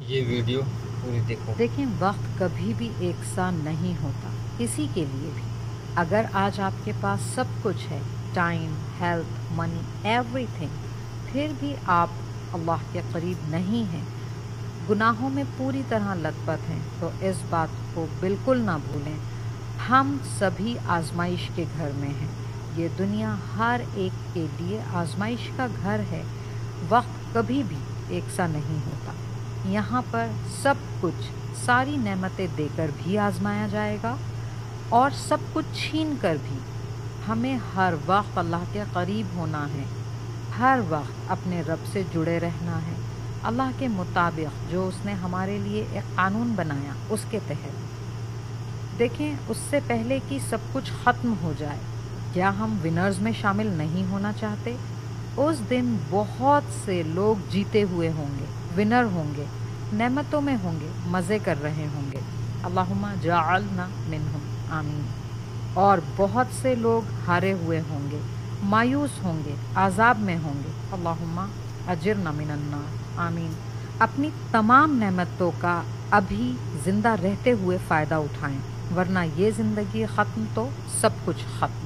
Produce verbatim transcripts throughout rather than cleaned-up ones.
یہ ویڈیو پوری دیکھو۔ دیکھیں، وقت کبھی بھی ایک سا نہیں ہوتا کسی کے لیے بھی۔ اگر آج آپ کے پاس سب کچھ ہے، time, health, money, everything, پھر بھی آپ اللہ کے قریب نہیں ہیں، گناہوں میں پوری طرح لت پت ہیں، تو اس بات کو بالکل نہ بھولیں۔ ہم سبھی آزمائش کے گھر میں ہیں۔ یہ دنیا ہر ایک کے لیے آزمائش کا گھر ہے۔ وقت کبھی بھی ایک سا نہیں ہوتا۔ یہاں پر سب کچھ، ساری نعمتیں دے کر بھی آزمایا جائے گا اور سب کچھ چھین کر بھی۔ ہمیں ہر وقت اللہ کے قریب ہونا ہے، ہر وقت اپنے رب سے جڑے رہنا ہے، اللہ کے مطابق جو اس نے ہمارے لیے ایک قانون بنایا اس کے تحت۔ دیکھیں، اس سے پہلے کہ سب کچھ ختم ہو جائے، کیا ہم ونرز میں شامل نہیں ہونا چاہتے؟ اس دن بہت سے لوگ جیتے ہوئے ہوں گے، ونر ہوں گے، نعمتوں میں ہوں گے، مزے کر رہے ہوں گے۔ اللہم جعلنا منہم، آمین۔ اور بہت سے لوگ ہارے ہوئے ہوں گے، مایوس ہوں گے، عذاب میں ہوں گے۔ اللہم اجرنا من النار، آمین۔ اپنی تمام نعمتوں کا ابھی زندہ رہتے ہوئے فائدہ اٹھائیں، ورنہ یہ زندگی ختم تو سب کچھ ختم۔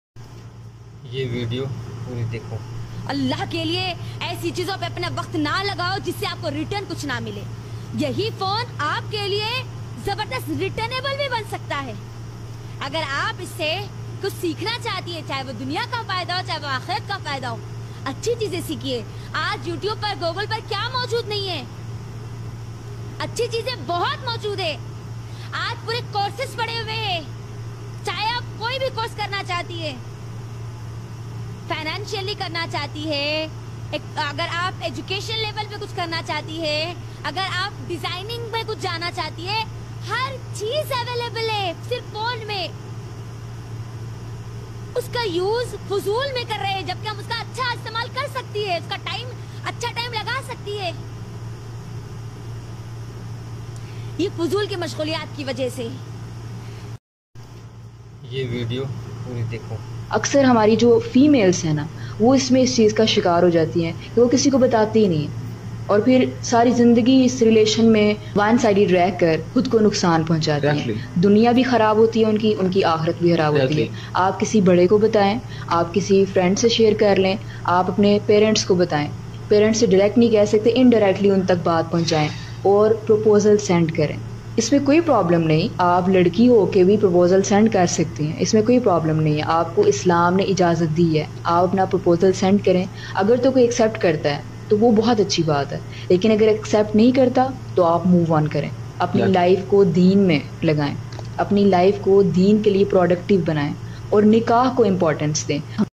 یہ ویڈیو پوری دیکھو۔ اللہ کے لیے ایسی چیزوں پہ اپنا وقت نہ لگاؤ جس سے آپ کو ریٹرن کچھ نہ ملے۔ یہی فون آپ کے لیے زبردست ریٹرنیبل بھی بن سکتا ہے۔ اگر آپ اس سے کچھ سیکھنا چاہتی ہے، چاہے وہ دنیا کا فائدہ ہو چاہے وہ آخرت کا فائدہ ہو، اچھی چیزیں سیکھیے۔ آج یوٹیوب پر، گوگل پر کیا موجود نہیں ہے؟ اچھی چیزیں بہت موجود ہے۔ آج پورے کورسز پڑے ہوئے ہیں، چاہے آپ کوئی بھی کورس کرنا چاہتی ہے، فائنینشیلی کرنا چاہتی ہے، اگر آپ ایجوکیشن لیول پہ کچھ کرنا چاہتی ہے، اگر آپ ڈیزائننگ میں کچھ جانا چاہتی ہے، ہر چیز اویلیبل ہے صرف فون میں۔ اس کا یوز فضول میں کر رہے ہیں، جبکہ ہم اس کا اچھا استعمال کر سکتی ہے، اس کا ٹائم اچھا ٹائم لگا سکتی ہے۔ یہ فضول کی مشغولیات کی وجہ سے۔ یہ ویڈیو پوری دیکھو۔ اکثر ہماری جو فیمیلز ہیں نا، وہ اس میں اس چیز کا شکار ہو جاتی ہیں کہ وہ کسی کو بتاتی ہی نہیں ہیں، اور پھر ساری زندگی اس ریلیشن میں ون سائیڈڈ رہ کر خود کو نقصان پہنچاتی ہیں۔ دنیا بھی خراب ہوتی ہے ان کی، ان کی آخرت بھی خراب ہوتی ہے۔ آپ کسی بڑے کو بتائیں، آپ کسی فرینڈ سے شیئر کر لیں، آپ اپنے پیرنٹس کو بتائیں۔ پیرنٹس سے ڈائریکٹ نہیں کہہ سکتے، انڈائریکٹلی ان تک بات پہنچائیں اور پروپوزل سینڈ کریں۔ اس میں کوئی پرابلم نہیں، آپ لڑکی ہو کے بھی پروپوزل سینڈ کر سکتے ہیں، اس میں کوئی پرابلم نہیں ہے۔ آپ کو اسلام نے اجازت دی ہے، آپ اپنا پروپوزل سینڈ کریں۔ اگر تو کوئی ایکسیپٹ کرتا ہے تو وہ بہت اچھی بات ہے، لیکن اگر ایکسیپٹ نہیں کرتا تو آپ موو آن کریں، اپنی لائف کو دین میں لگائیں، اپنی لائف کو دین کے لیے پروڈکٹیو بنائیں اور نکاح کو امپورٹنس دیں۔